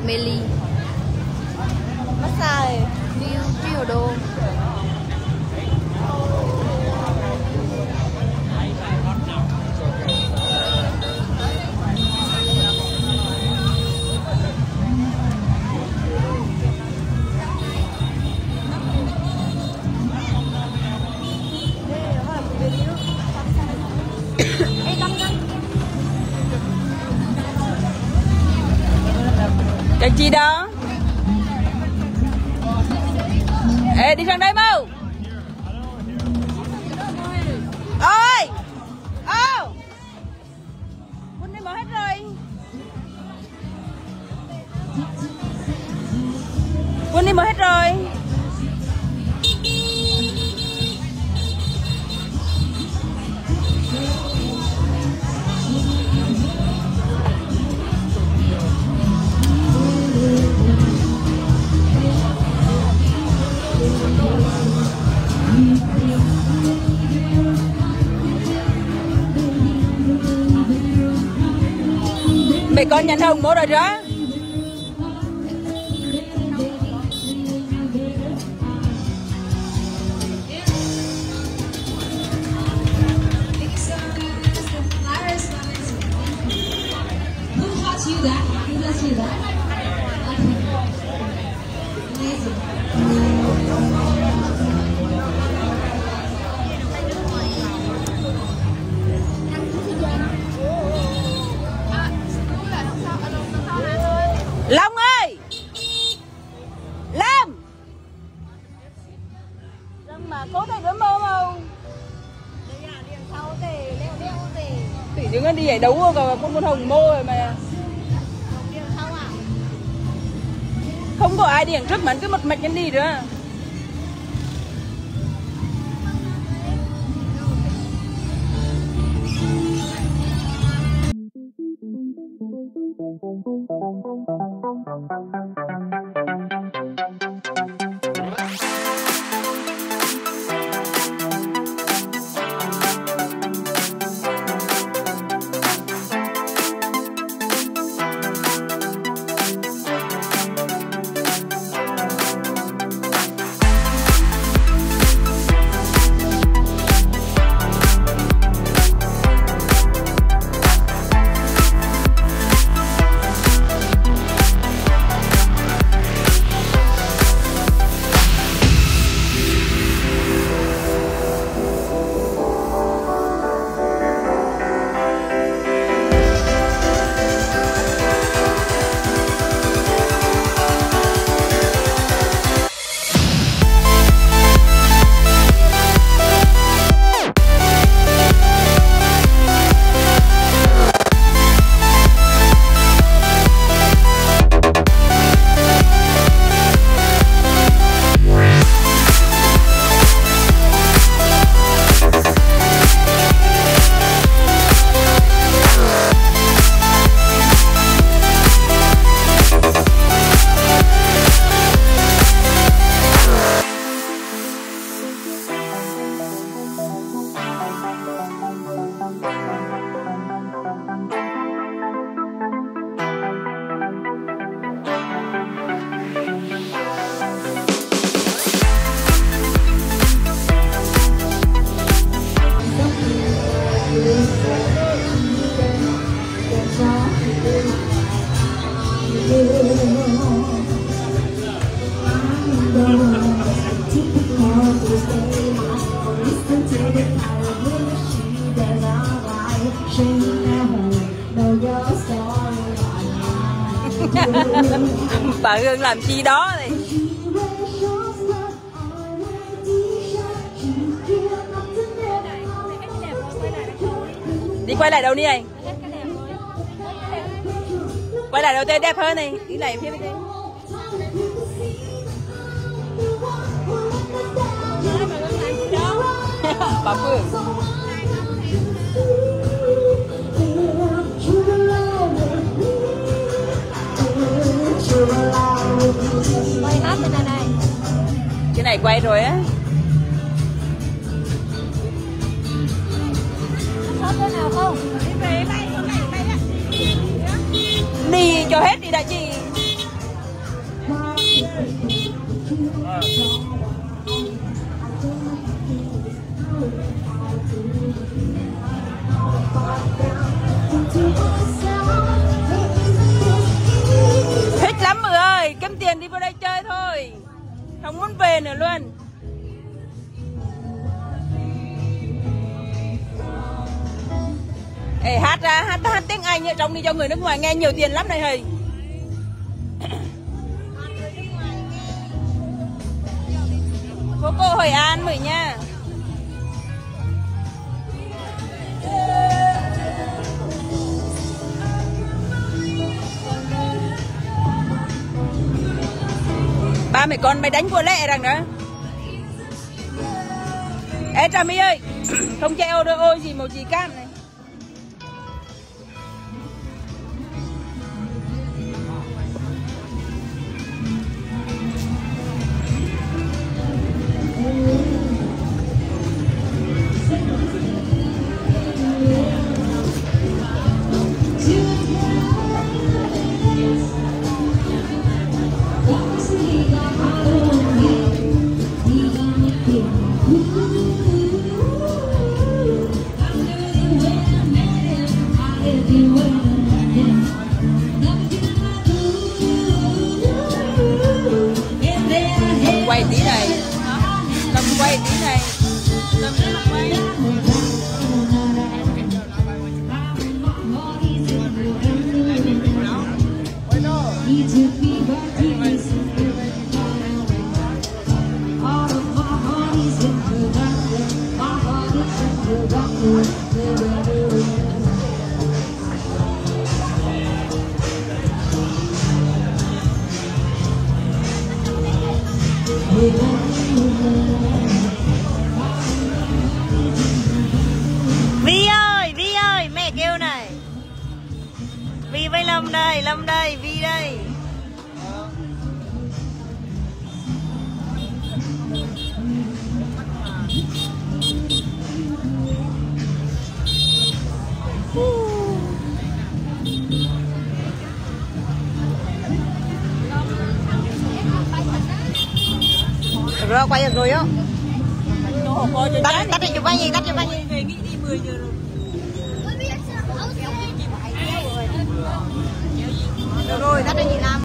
Meli. Massage New Trio Đô. Cái chi đó? Ê, đi sang đây mau. Ôi. Ô. Quân đi mở hết rồi. Quân đi mở hết rồi. Mẹ con nhanh không mua rồi đó. Long ơi, Long mà cố tay với mơ không? Tự nhiên nó đi giải đấu rồi con hồng mô rồi mà. Không có ai điện trước mà cứ một mạch nhân đi nữa. Bà Hương làm chi đó này. Đi quay lại đâu đi này? Quay lại đâu tên đẹp hơn này. Đi lại phía bên đây. Bà Phương. Quay hết bên này này. Cái này quay rồi á. Hết bên nào không? Đi cho hết đi đã chị. Thích lắm mọi ơi, kiếm tiền đi vào đây chơi thôi, không muốn về nữa luôn. Ê, hát tiếng Anh ở trong đi cho người nước ngoài nghe nhiều tiền lắm này hầy. Phố cổ Hội An mọi nha. Ba mẹ con mày đánh của lẹ rằng đó. Ê Trà My ơi, không chạy ô đôi ôi gì màu gì cam này. Quay tí này, Lâm quay tí này, Lâm rất là quay. Vi ơi, mẹ kêu này. Vi với Lâm đây, Vi đây. Được rồi, quay được rồi á. Tắt đi chụp anh gì, tắt chụp anh gì. Về nghĩ đi 10 giờ rồi. Được rồi, tắt đi chị làm.